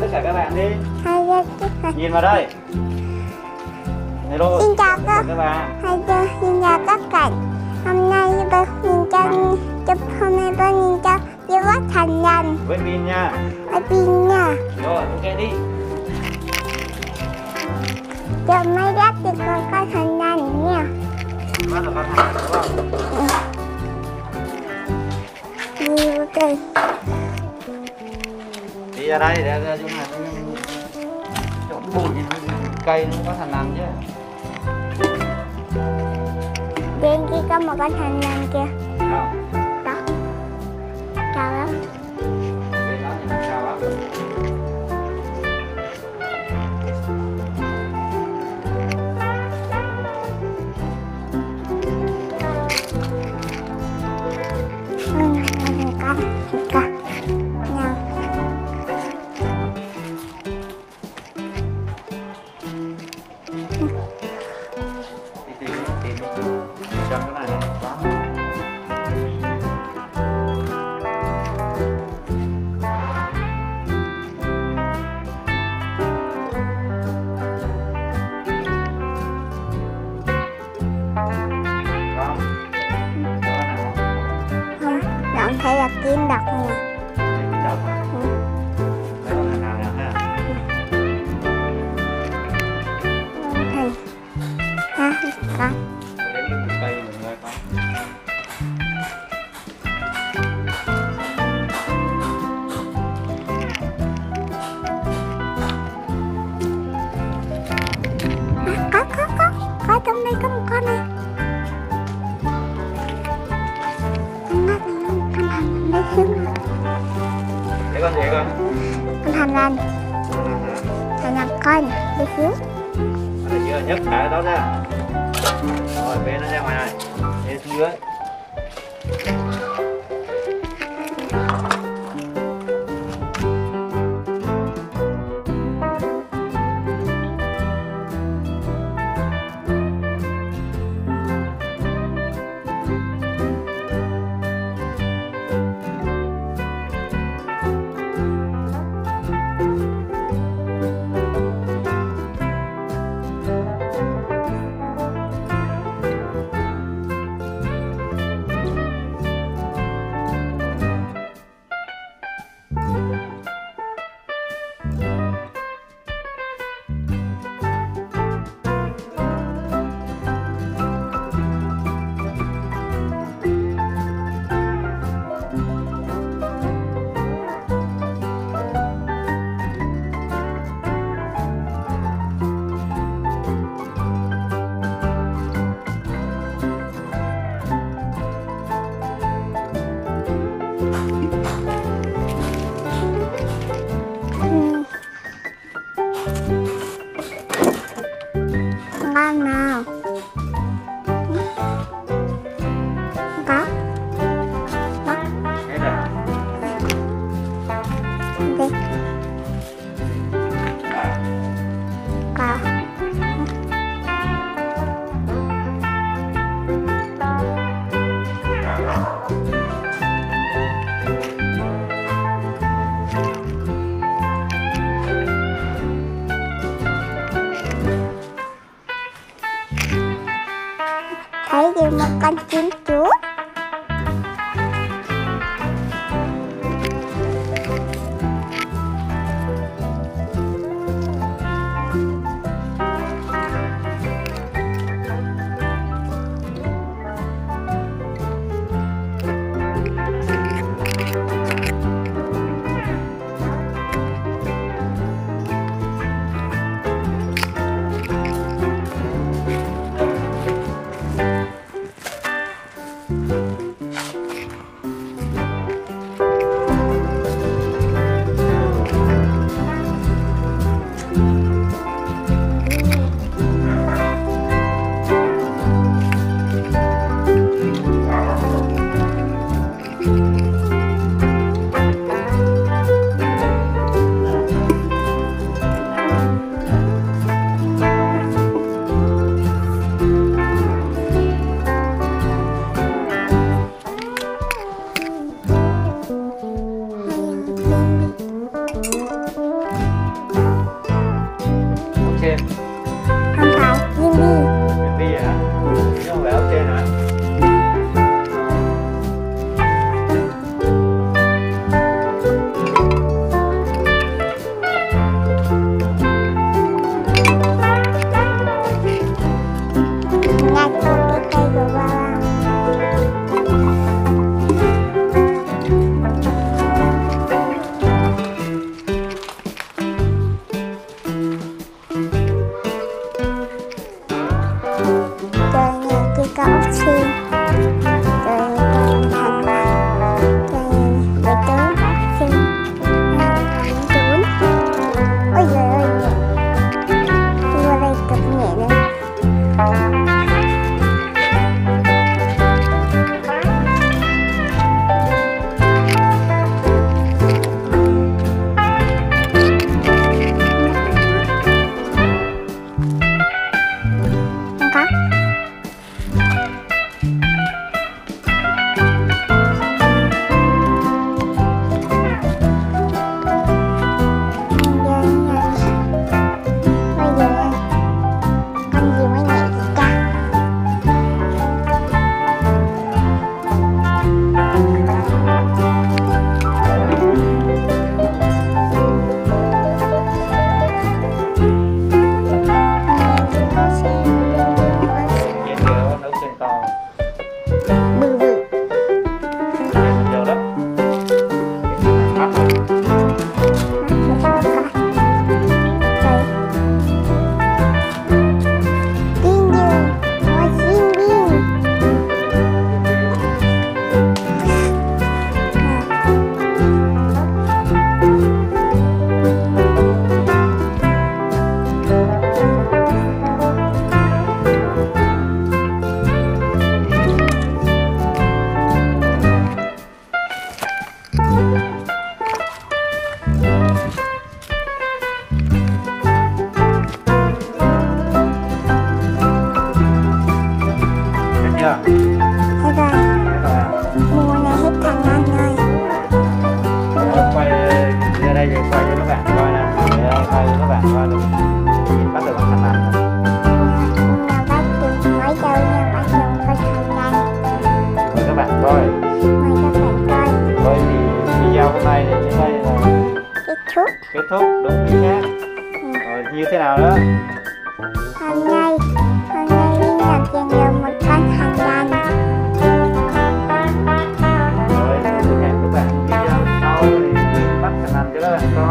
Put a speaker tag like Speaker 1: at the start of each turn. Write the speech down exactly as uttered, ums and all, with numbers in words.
Speaker 1: tất cả các bạn đi.
Speaker 2: Hello tất cả.
Speaker 1: Nhìn vào đây. Hello.
Speaker 2: Xin chào các,
Speaker 1: các bạn.
Speaker 2: Hello, xin chào các bạn. Hôm nay tôi nhìn cho chụp hôm nay tôi nhìn cho yêu quá thành nhân.
Speaker 1: Với pin nha.
Speaker 2: Với pin nha.
Speaker 1: Rồi, ok đi.
Speaker 2: Chờ mấy lát thì con có thành nhân nha.
Speaker 1: Bắt đầu con thành đúng không?
Speaker 2: Nhiều từ.
Speaker 1: Đi ra đây để ra chỗ này chỗ bụi cây nó có thành nằm chứ.
Speaker 2: Bên kia có một con thành nhân kìa.
Speaker 1: Đâu?
Speaker 2: Đó. Cao lắm.
Speaker 1: Bên đó thì nó cao lắm. Bạn thấy là kim độc không nè? Kim độc hả? Ừ. Thấy con này nào nè ha?
Speaker 2: Thầy. Ha, con.
Speaker 1: Lấy cái cây mình coi con.
Speaker 2: À, có, có, có. Có trong đây có một con này.
Speaker 1: Để con gì con?
Speaker 2: Con thành lành. Thành lành con, đi xuống.
Speaker 1: Được chưa? Nhấc thả đó ra. Rồi bế nó ra ngoài này. Để xuống dưới. Ngon nào. Có. Có. Hết rồi.
Speaker 2: Đi. Có. Thấy được một con chim chúa.
Speaker 3: thế nào nữa?
Speaker 2: Hôm nay, hôm nay Linh gặp giành được một con hàng đàn.
Speaker 3: Rồi, hẹn các bạn video sau thì bắt thằng Anh cho các bạn coi.